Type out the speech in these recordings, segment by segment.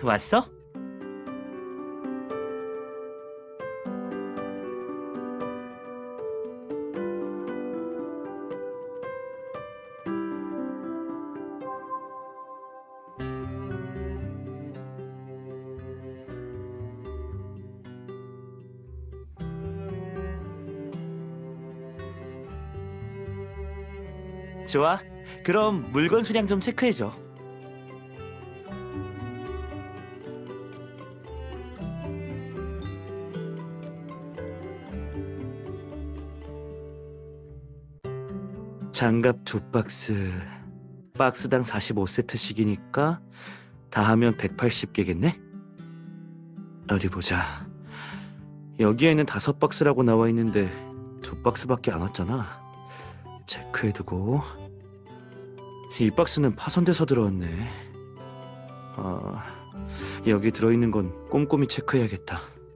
왔어? 좋아. 그럼 물건 수량 좀 체크해줘. 장갑 2박스, 박스당 45세트씩이니까 다 하면 180개겠네? 어디 보자. 여기에는 5박스라고 나와 있는데 2박스밖에 안 왔잖아. 체크해두고. 이 박스는 파손돼서 들어왔네. 여기 들어있는 건 꼼꼼히 체크해야겠다.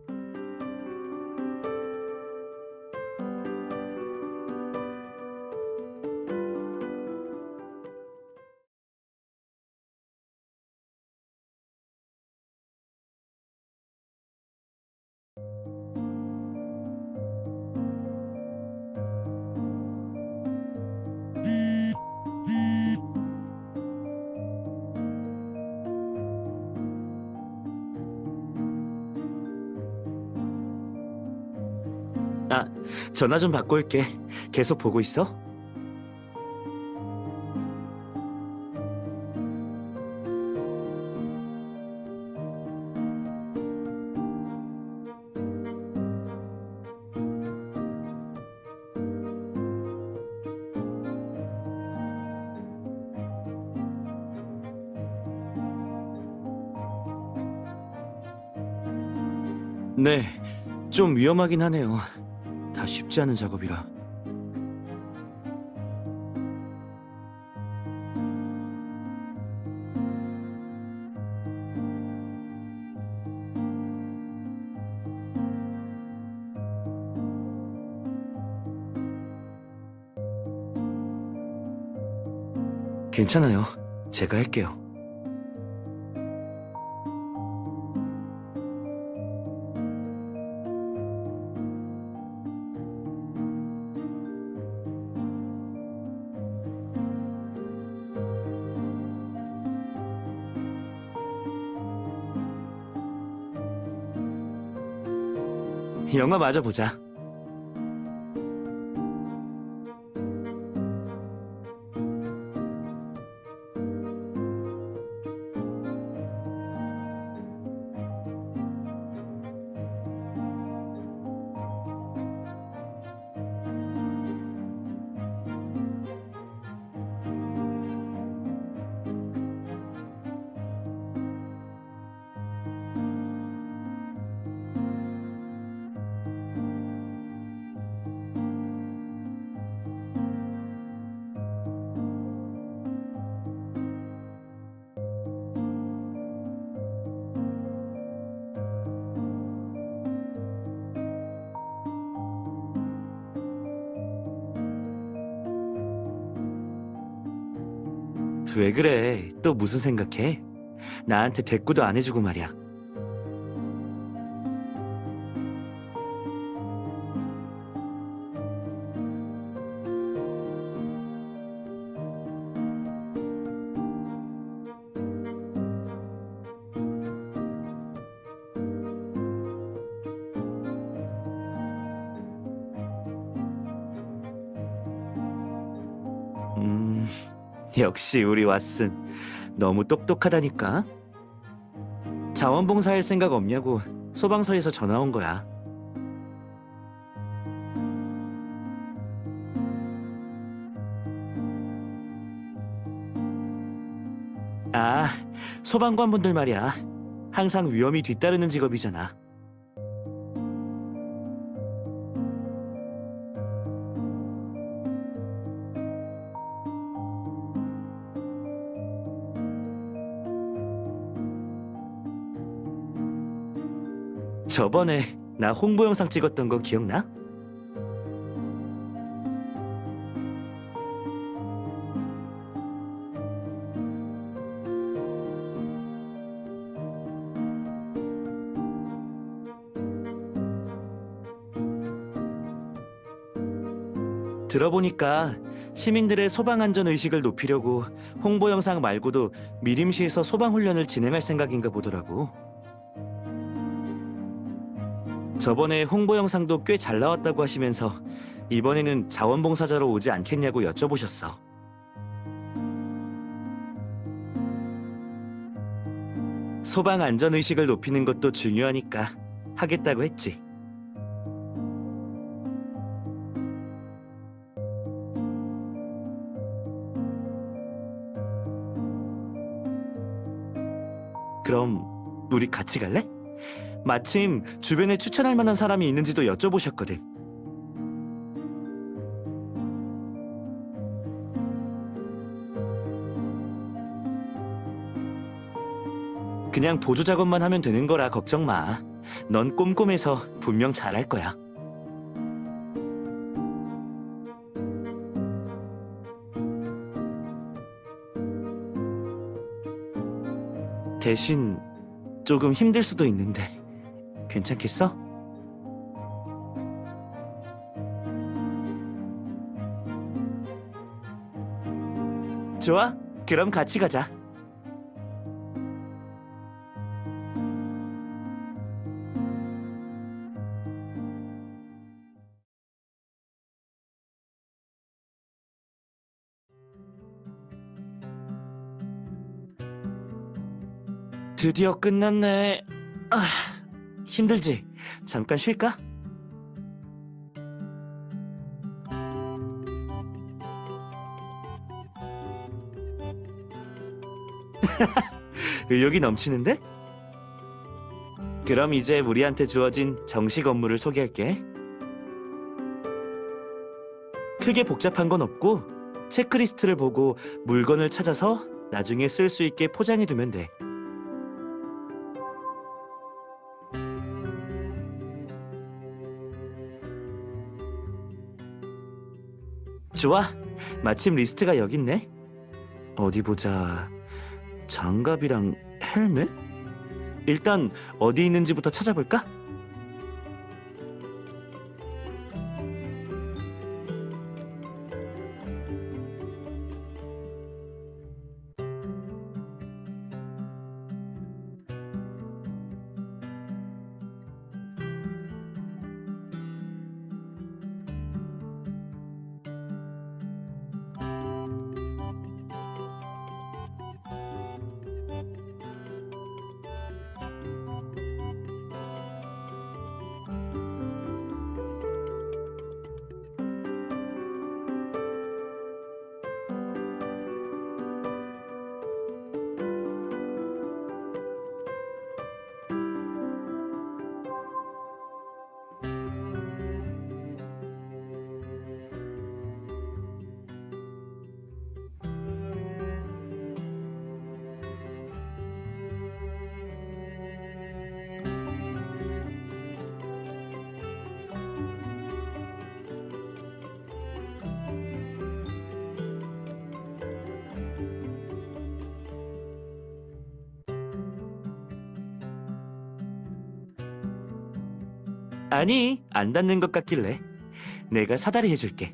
아, 전화 좀 받고 올게. 계속 보고 있어? 네, 좀 위험하긴 하네요. 다 쉽지 않은 작업이라. 괜찮아요. 제가 할게요. 영화 마저 보자. 왜 그래? 또 무슨 생각해? 나한테 대꾸도 안 해주고 말이야. 역시 우리 왓슨. 너무 똑똑하다니까. 자원봉사할 생각 없냐고 소방서에서 전화 온 거야. 아, 소방관분들 말이야. 항상 위험이 뒤따르는 직업이잖아. 저번에 나 홍보 영상 찍었던 거 기억나? 들어보니까 시민들의 소방안전 의식을 높이려고 홍보 영상 말고도 미림시에서 소방훈련을 진행할 생각인가 보더라고. 저번에 홍보 영상도 꽤 잘 나왔다고 하시면서 이번에는 자원봉사자로 오지 않겠냐고 여쭤보셨어. 소방안전의식을 높이는 것도 중요하니까 하겠다고 했지. 그럼 우리 같이 갈래? 마침 주변에 추천할 만한 사람이 있는지도 여쭤보셨거든. 그냥 보조 작업만 하면 되는 거라 걱정 마. 넌 꼼꼼해서 분명 잘할 거야. 대신 조금 힘들 수도 있는데 괜찮겠어? 좋아, 그럼 같이 가자. 드디어 끝났네. 아, 힘들지? 잠깐 쉴까? 의욕이 넘치는데? 그럼 이제 우리한테 주어진 정식 업무를 소개할게. 크게 복잡한 건 없고 체크리스트를 보고 물건을 찾아서 나중에 쓸 수 있게 포장해두면 돼. 좋아, 마침 리스트가 여기 있네. 어디 보자. 장갑이랑 헬멧? 일단 어디 있는지부터 찾아볼까? 아니, 안 닿는 것 같길래 내가 사다리 해줄게.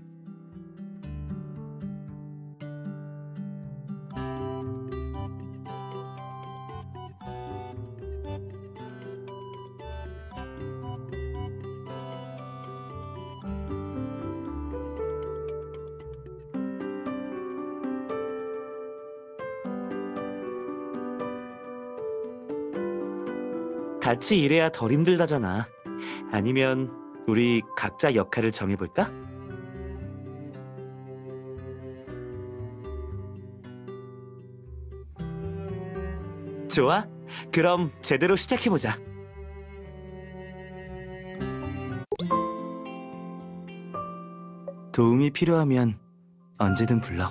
같이 일해야 덜 힘들다잖아. 아니면 우리 각자 역할을 정해볼까? 좋아, 그럼 제대로 시작해보자. 도움이 필요하면 언제든 불러.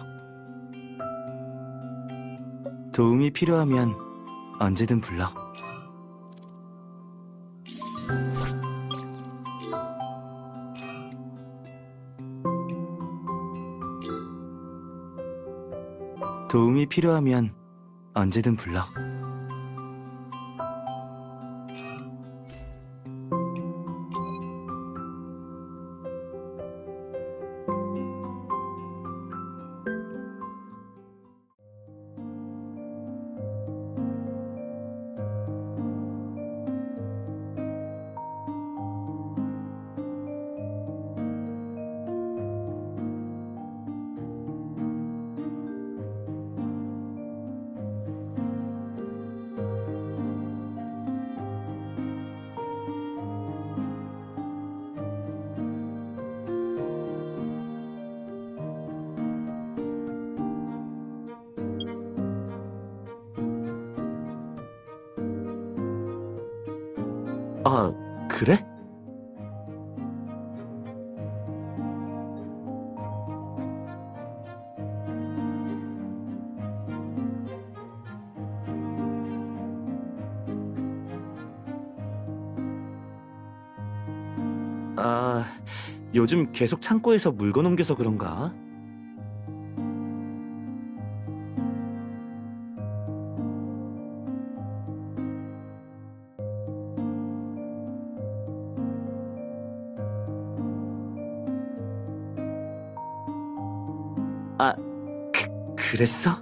도움이 필요하면 언제든 불러. 도움이 필요하면 언제든 불러. 아, 그래? 아, 요즘 계속 창고에서 물건 옮겨서 그런가? 아, 그랬어?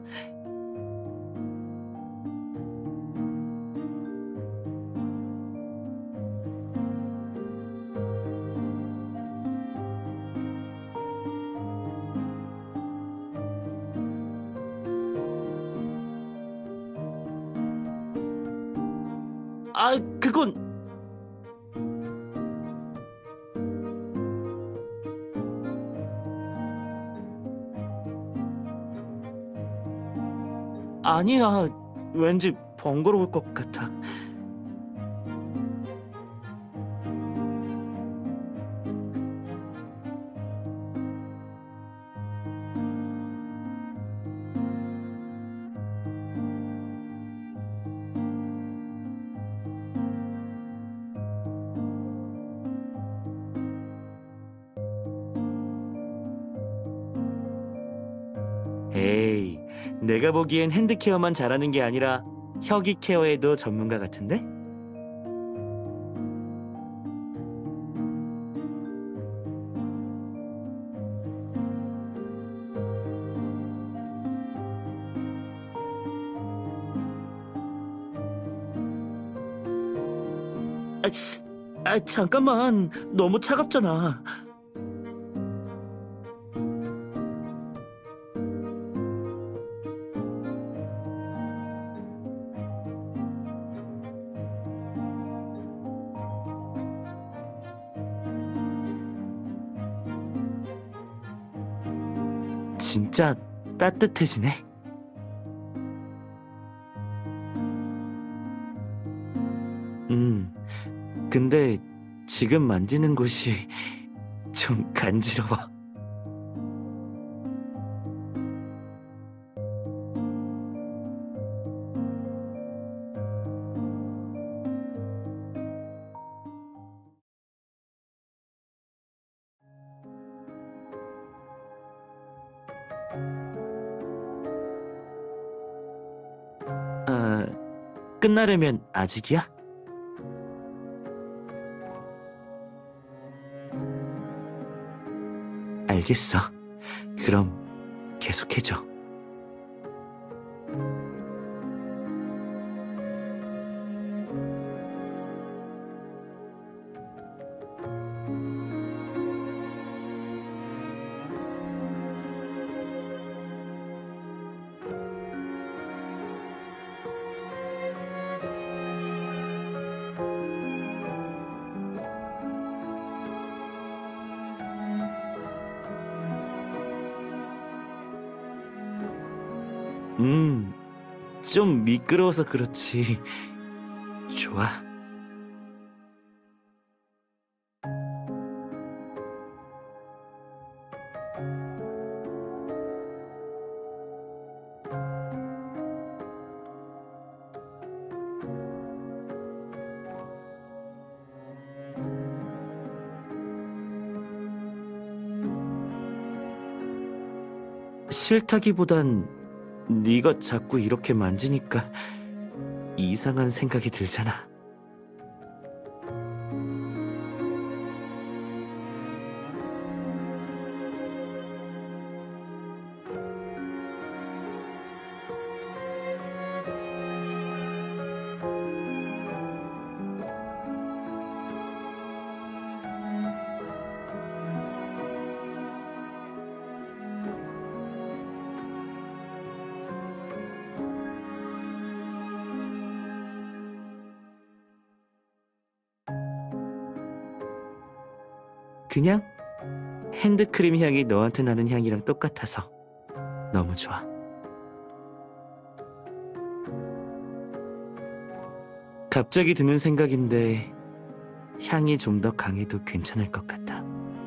아, 그건 아니야. 왠지 번거로울 것 같아. 에이, 내가 보기엔 핸드케어만 잘하는 게 아니라 혁이 케어에도 전문가 같은데? 아, 잠깐만. 너무 차갑잖아. 진짜 따뜻해지네. 근데 지금 만지는 곳이 좀 간지러워. 아, 끝나려면 아직이야? 알겠어. 그럼 계속해줘. 음, 좀 미끄러워서 그렇지. 좋아. 싫다기보단 네가 자꾸 이렇게 만지니까 이상한 생각이 들잖아. 그냥 핸드크림 향이 너한테 나는 향이랑 똑같아서 너무 좋아. 갑자기 드는 생각인데 향이 좀 더 강해도 괜찮을 것 같아.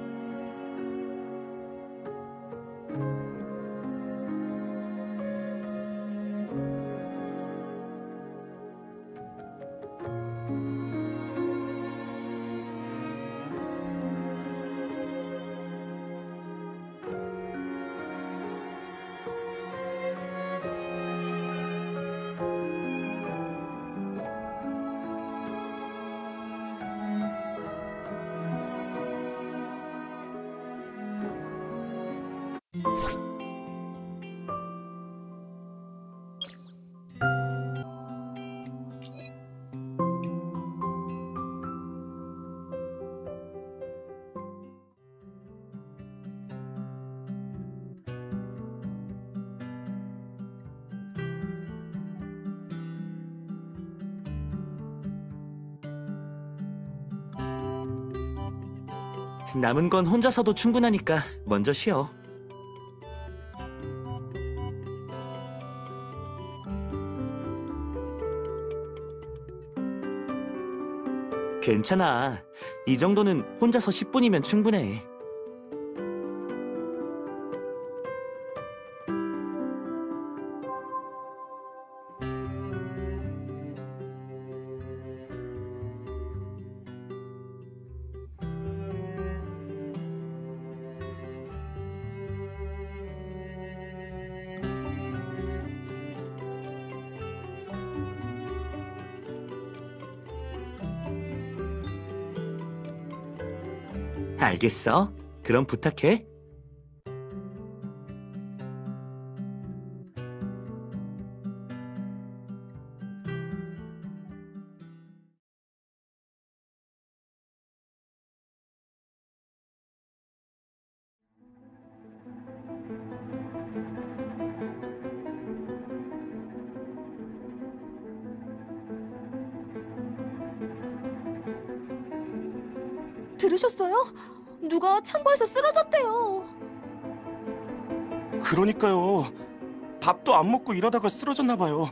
남은 건 혼자서도 충분하니까 먼저 쉬어. 괜찮아. 이 정도는 혼자서 10분이면 충분해. 알겠어. 그럼 부탁해. 들으셨어요? 누가 창고에서 쓰러졌대요. 그러니까요. 밥도 안 먹고 일하다가 쓰러졌나 봐요.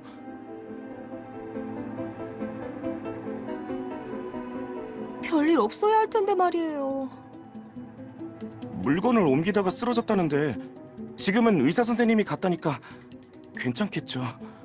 별일 없어야 할 텐데 말이에요. 물건을 옮기다가 쓰러졌다는데 지금은 의사 선생님이 갔다니까 괜찮겠죠.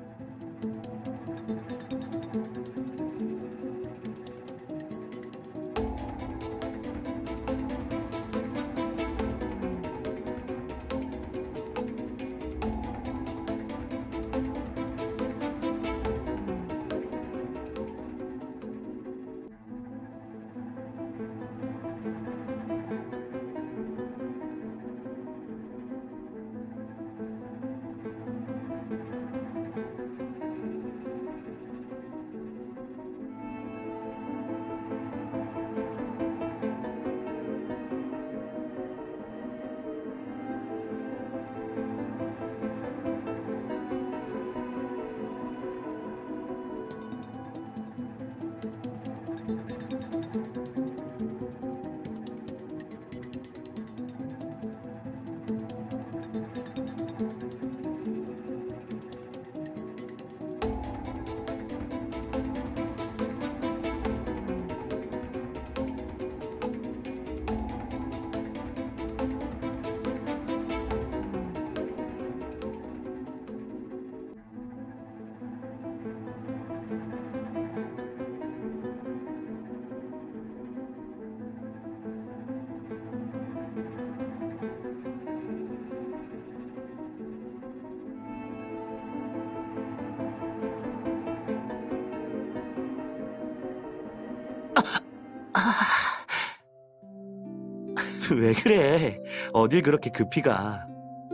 왜 그래? 어딜 그렇게 급히 가?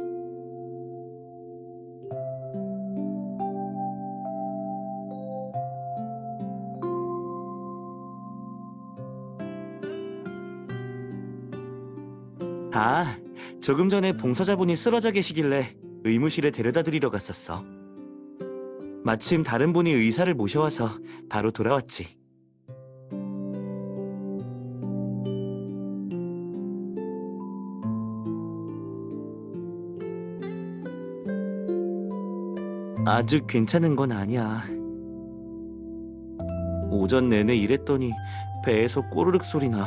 아, 조금 전에 봉사자분이 쓰러져 계시길래 의무실에 데려다 드리러 갔었어. 마침 다른 분이 의사를 모셔와서 바로 돌아왔지. 아주 괜찮은 건 아니야. 오전 내내 일했더니 배에서 꼬르륵 소리나.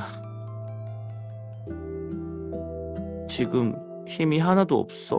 지금 힘이 하나도 없어.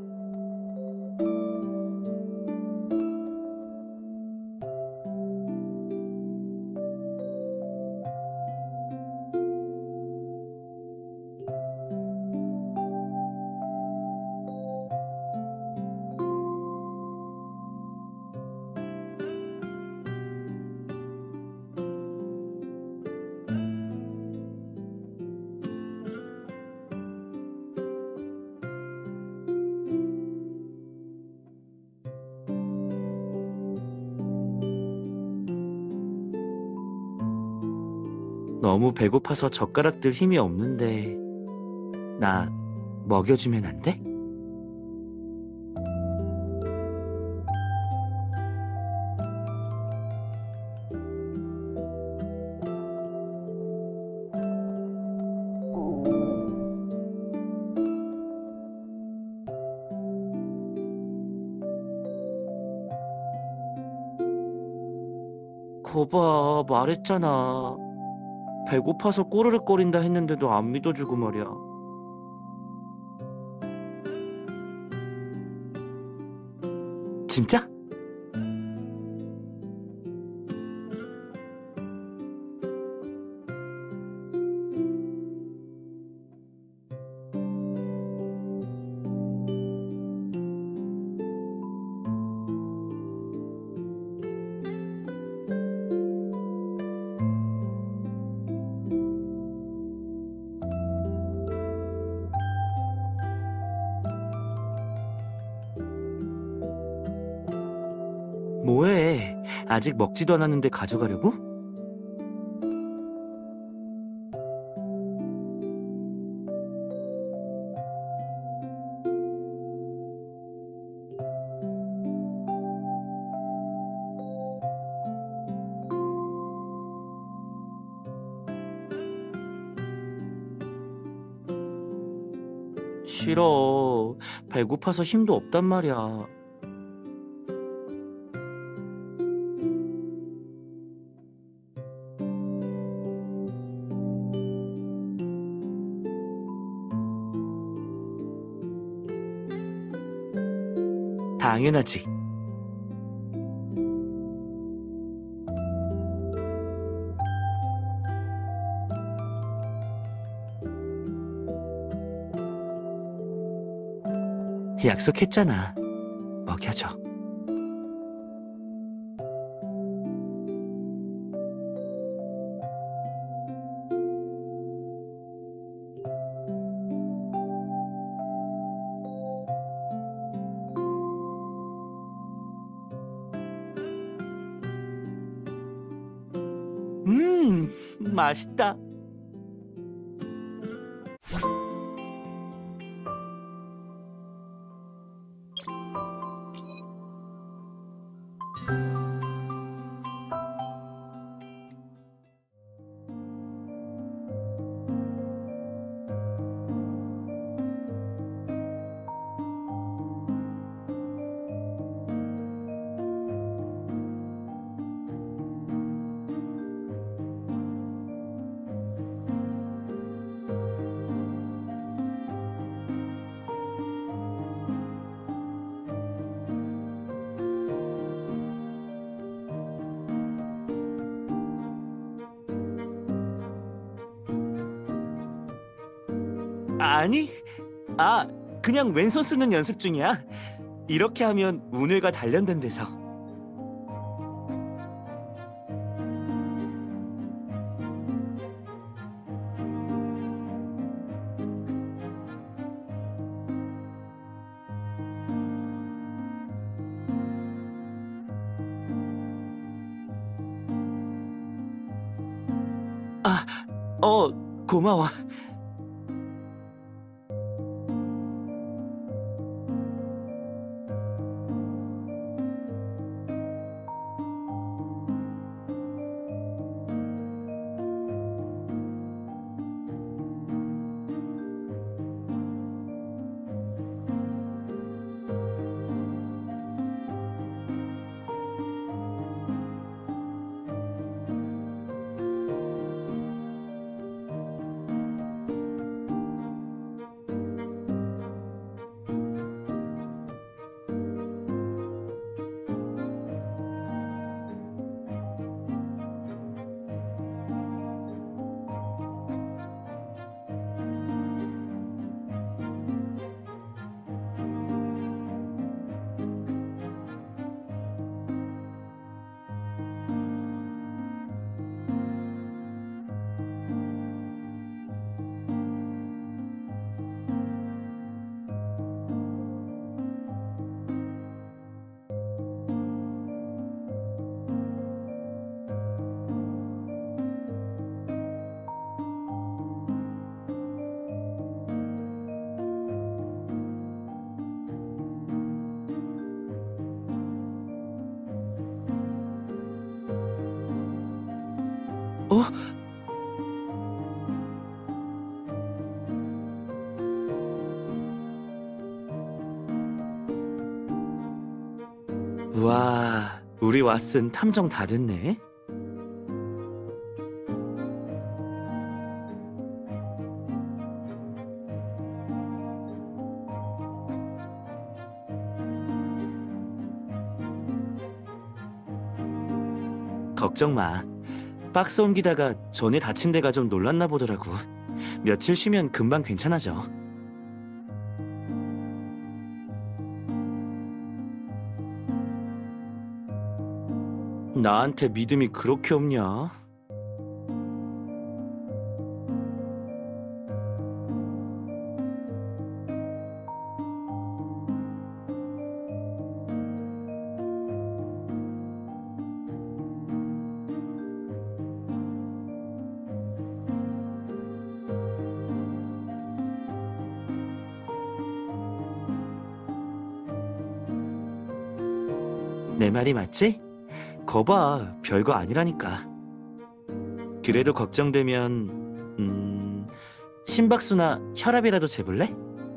너무 배고파서 젓가락 들 힘이 없는데 나 먹여주면 안 돼? 거봐, 말했잖아. 배고파서 꼬르륵거린다 했는데도 안 믿어주고 말이야. 진짜? 뭐해? 아직 먹지도 않았는데 가져가려고? 싫어. 배고파서 힘도 없단 말이야. 당연하지. 약속했잖아. 먹여줘. 맛있다. 아니, 그냥 왼손 쓰는 연습 중이야. 이렇게 하면 운율과 단련된대서. 고마워. 어? 와, 우리 왓슨 탐정 다 됐네. 걱정 마. 박스 옮기다가 전에 다친 데가 좀 놀랐나 보더라고. 며칠 쉬면 금방 괜찮아져. 나한테 믿음이 그렇게 없냐? 내 말이 맞지? 거봐, 별거 아니라니까. 그래도 걱정되면, 심박수나 혈압이라도 재볼래?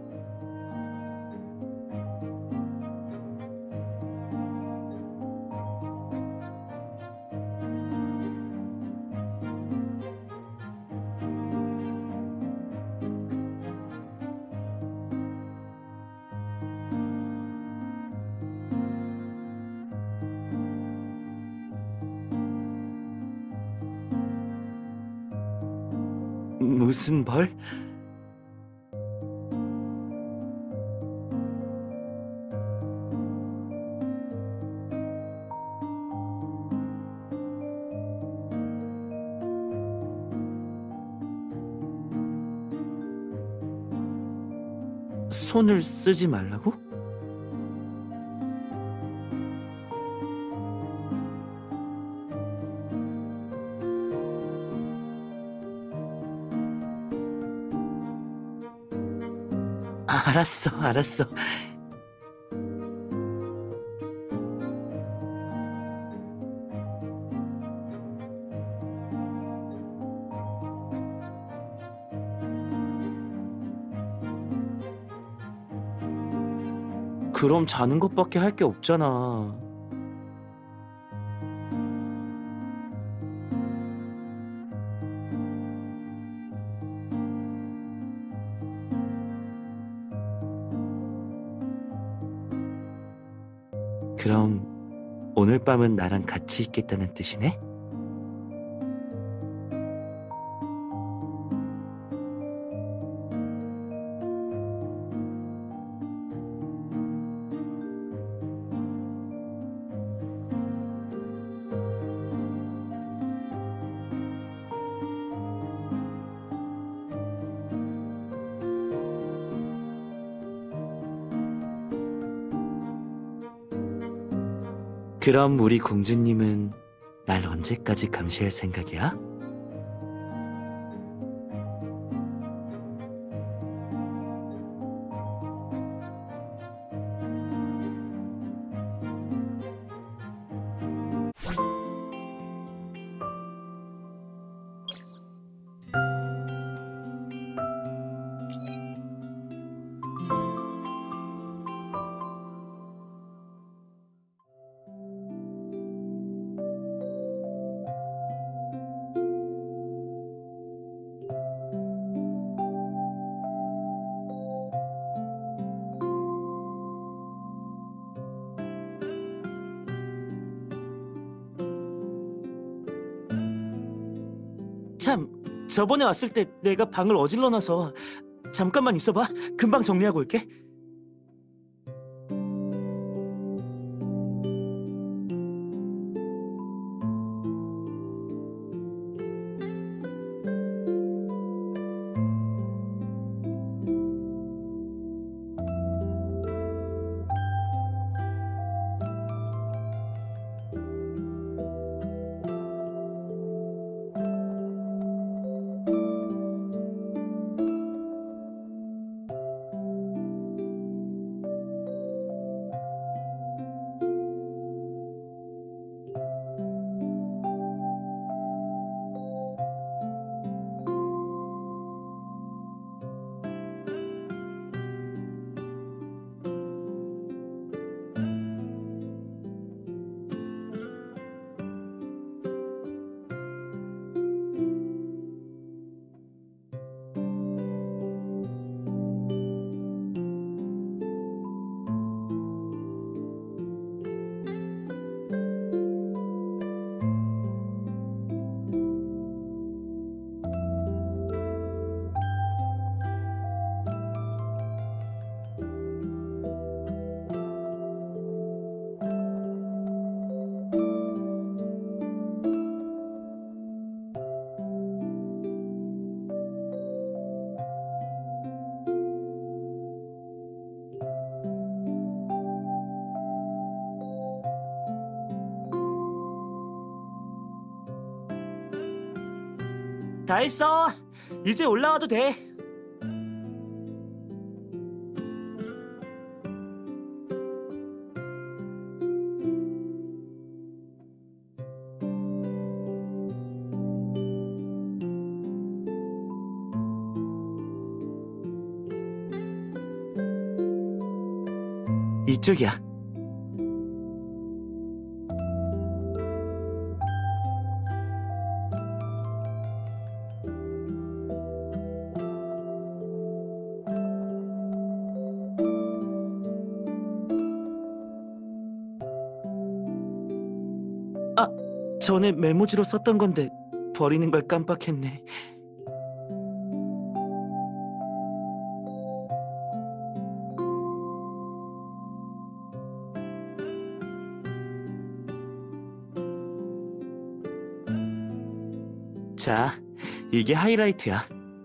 무슨 벌? 손을 쓰지 말라고? 알았어, 알았어. 그럼 자는 것밖에 할 게 없잖아. 그럼 오늘 밤은 나랑 같이 있겠다는 뜻이네? 그럼 우리 공주님은 날 언제까지 감시할 생각이야? 참, 저번에 왔을 때 내가 방을 어질러 놔서 잠깐만 있어봐. 금방 정리하고 올게. 다 했어. 이제 올라와도 돼. 이쪽이야. 아, 전에 메모지로 썼던 건데 버리는 걸 깜빡했네. 자, 이게 하이라이트야.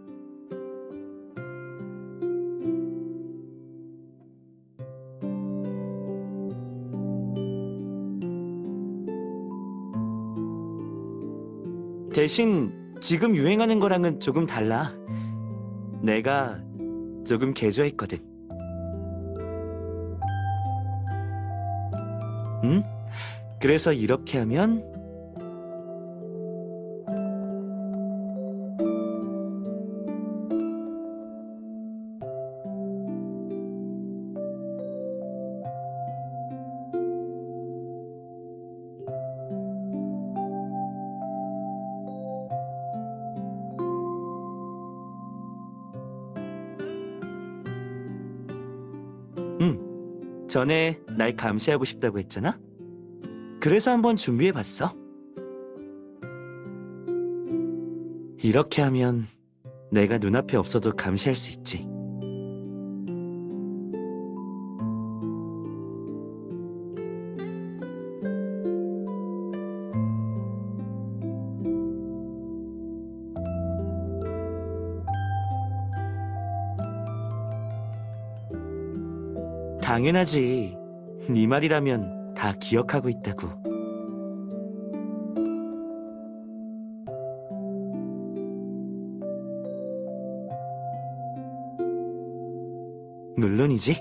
대신 지금 유행하는 거랑은 조금 달라. 내가 조금 개조했거든. 응? 그래서 이렇게 하면 전에 날 감시하고 싶다고 했잖아? 그래서 한번 준비해봤어. 이렇게 하면 내가 눈앞에 없어도 감시할 수 있지. 당연하지. 네 말이라면 다 기억하고 있다고. 물론이지.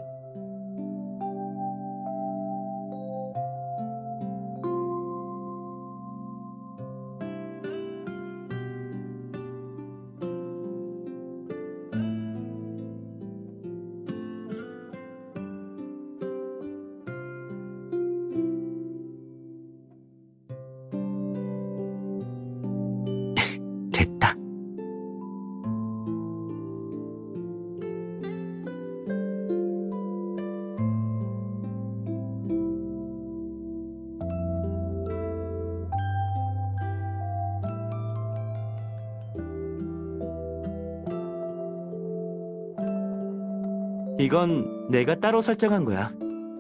됐다. 이건 내가 따로 설정한 거야.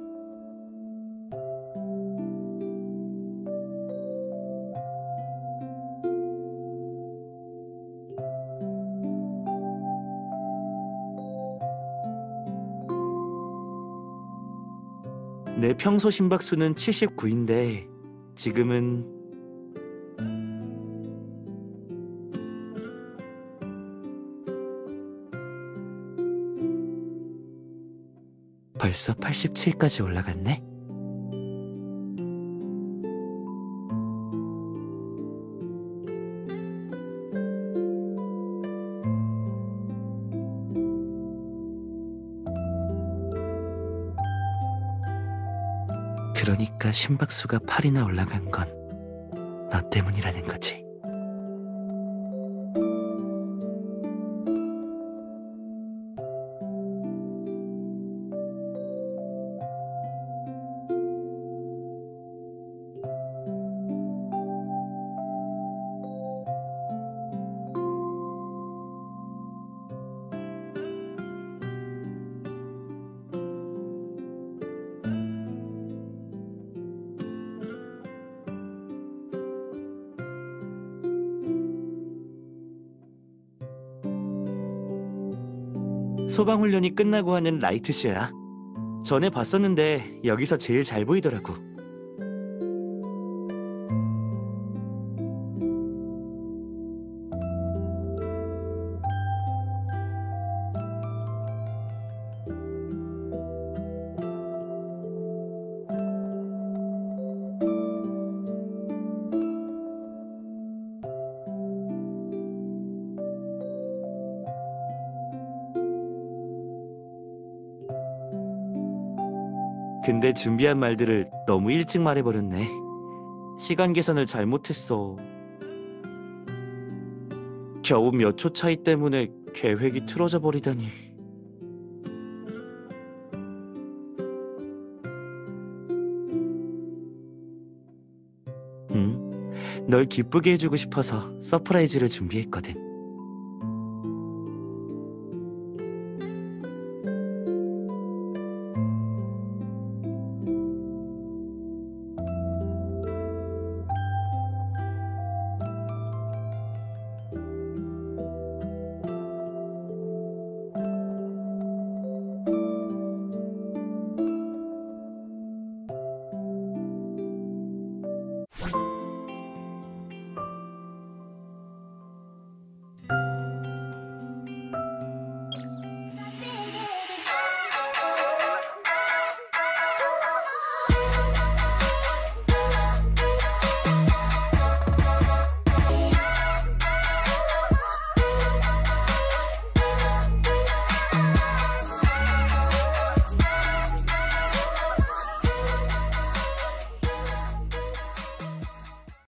내 평소 심박수는 79인데 지금은 벌써 87까지 올라갔네. 그러니까 심박수가 8이나 올라간 건 너 때문이라는 거지. 소방훈련이 끝나고 하는 라이트쇼야. 전에 봤었는데 여기서 제일 잘 보이더라고. 근데 준비한 말들을 너무 일찍 말해버렸네. 시간 계산을 잘못했어. 겨우 몇 초 차이 때문에 계획이 틀어져 버리다니. 널 기쁘게 해주고 싶어서 서프라이즈를 준비했거든.